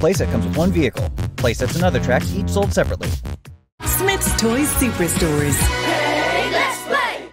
Playset comes with one vehicle. Playsets and other tracks each sold separately. Smyths Toys Superstores.